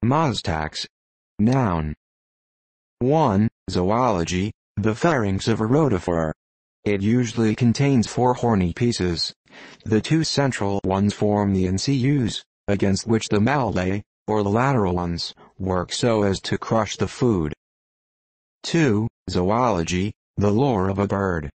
Mostax. Noun. 1. Zoology, the pharynx of a rotifer. It usually contains 4 horny pieces. The 2 central ones form the incisors, against which the malae, or the lateral ones, work so as to crush the food. 2. Zoology, the lore of a bird.